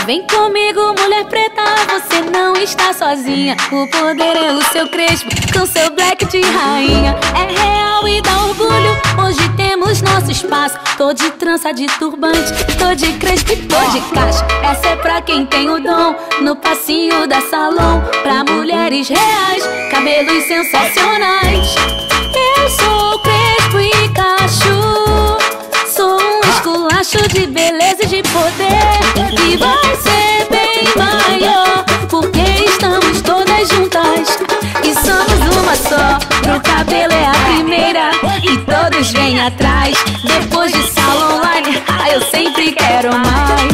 Vem comigo, mulher preta, você não está sozinha. O poder é o seu crespo, com seu black de rainha. É real e dá orgulho, hoje temos nosso espaço. Tô de trança, de turbante, tô de crespo e tô de caixa. Essa é pra quem tem o dom, no passinho da salão. Pra mulheres reais, cabelos sensacionais. Eu sou crespo e cacho, sou um esculacho de beleza e de poder. E vai ser bem maior, porque estamos todas juntas e somos uma só. Pro cabelo é a primeira e todos vêm atrás. Depois de salão online, eu sempre quero mais.